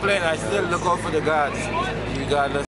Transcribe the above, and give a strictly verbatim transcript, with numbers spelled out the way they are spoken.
complain. I still look out for the gods, regardless.